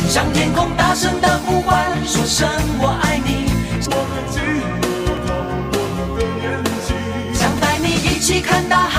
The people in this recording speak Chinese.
向天空大声的呼唤，说声我爱你。 我们记得到我们的年纪， 想带你一起看大海。